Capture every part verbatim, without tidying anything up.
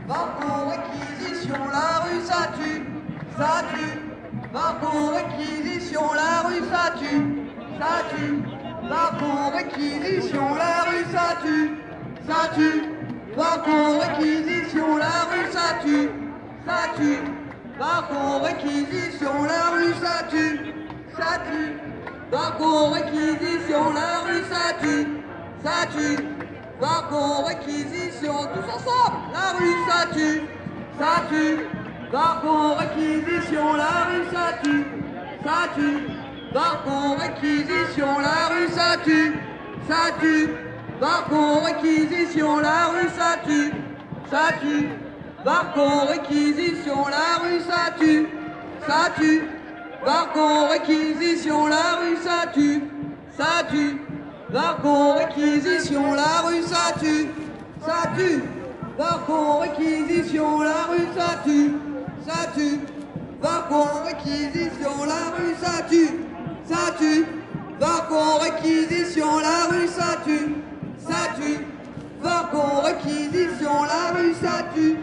Va pour réquisition, la rue ça tue, ça tue. Va pour réquisition, la rue ça tue, ça tue. Va pour réquisition, la rue ça tue, ça tue. Va pour réquisition, la rue ça tue, ça tue. Va pour réquisition, la rue ça tue, ça tue. Va pour réquisition, la rue ça tue, ça tue. Va pour réquisition, tous ensemble, la rue ça tue, ça tue. Va pour réquisition, la rue ça tue, ça tue. Va pour réquisition, la rue ça tue, ça tue. Va pour réquisition, la rue ça tue, ça tue. Va pour réquisition, la rue ça tue, ça tue. Va pour réquisition, la rue ça tue, ça tue. Va pour réquisition, la rue ça tue, ça tue. Va pour réquisition, la rue ça tue, ça tue. Va pour réquisition, la rue ça tue, ça tue. Va pour réquisition, la rue ça tue, ça tue. Va pour réquisition, la rue ça tue.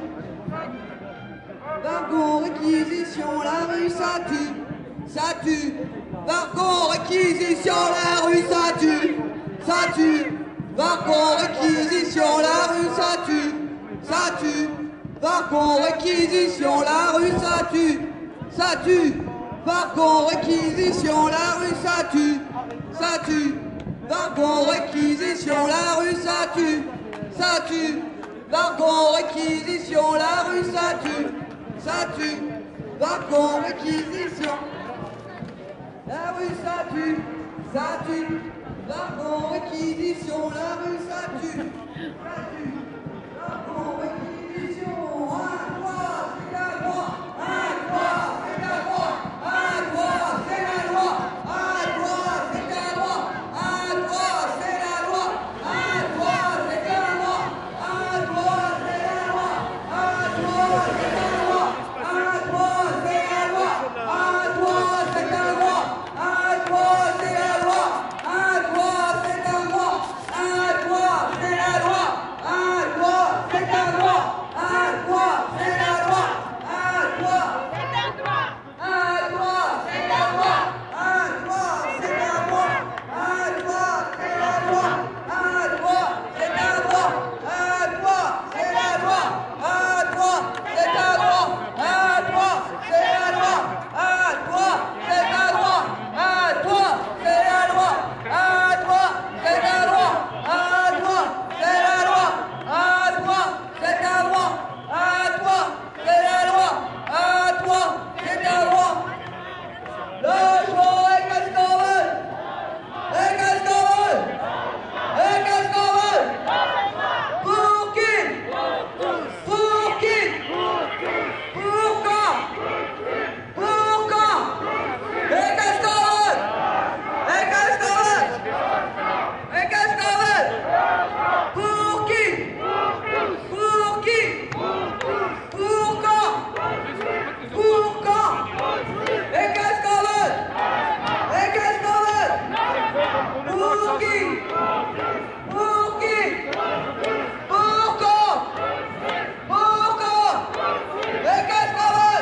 Va pour réquisition, la rue ça tue, ça tue. Va pour réquisition, la rue ça tue, ça tue. Va pour réquisition, la rue ça tue, ça tue. Va pour réquisition, la rue ça tue, ça tue. Va pour réquisition, la rue ça tue, ça tue. Va pour réquisition, la rue ça tue, ça tue. Va pour réquisition, la rue ça tue, ça tue. Va pour réquisition, la rue ça tue, ça tue. Va pour réquisition, la rue ça tue, ça tue. Va pour réquisition, un droit, c'est la loi, un droit, c'est la loi, un droit, c'est la loi, un droit, c'est la loi, un droit, c'est la loi, un droit, c'est la loi, un droit, c'est la loi, un droit, c'est la loi, un droit, c'est la loi, un droit, c'est la loi, un droit, c'est la loi, un droit, c'est la loi, un droit, c'est la loi, un droit, c'est la loi, un droit, c'est la loi, un droit, c'est un droit, un droit, c'est la loi, un droit, c'est la loi, un droit, c'est la loi, un droit, c'est la loi, un droit, c'est la loi, un droit, c'est la loi, un droit, c'est la loi, un droit, c'est la loi, un droit, c'est la loi, un droit, c'est la loi, un droit, c'est la loi, un droit, c'est la loi, un droit, c'est la loi, un droit, c'est la loi. Logement et qu'est-ce qu'on veut? Et qu'est-ce qu'on veut? Et qu'est-ce qu'on veut? Pour qui? Pour qui? Pour quand? Pour quand? Et qu'est-ce qu'on veut? Et qu'est-ce qu'on veut? Et qu'est-ce qu'on veut? Pour qui? Pour qui? Pour quand? Pour quand? Et qu'est-ce qu'on veut? Et qu'est-ce qu'on veut? Pour qui? Pour qui? Pour quand? Pour quand? Et qu'est-ce qu'on veut?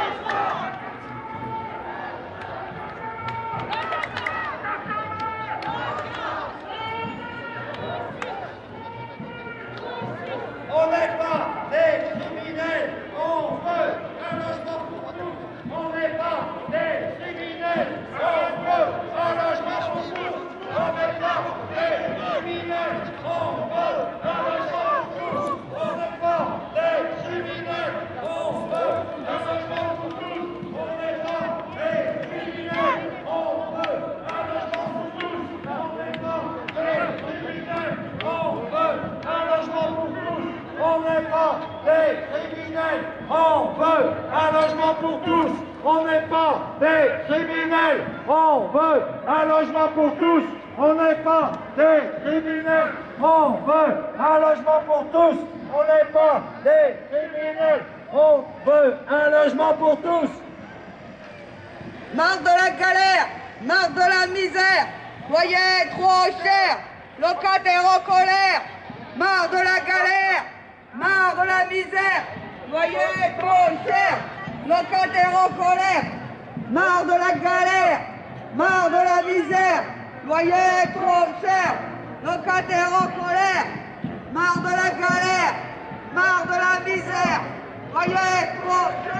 On n'est pas des criminels, on veut un logement pour tous. On n'est pas des criminels, on veut un logement pour tous. On n'est pas des criminels, on veut un logement pour tous. On n'est pas des criminels, on veut un logement pour tous. On n'est pas des criminels, on veut un logement pour tous. On n'est pas des criminels, on veut un logement pour tous. On n'est pas des criminels, on veut un logement pour tous. On n'est pas des criminels, on veut un logement pour tous. On n'est pas des criminels, on veut un logement pour tous. On n'est pas des criminels, on veut un logement pour tous. Marre de la galère, marre de la misère, loyer trop cher, locataire en colère, marre de la galère, marre de la misère, loyer trop cher, locataires en colère, marre de la galère, marre de la misère, loyer trop cher, locataires en colère, marre de la galère, marre de la misère, loyer trop cher.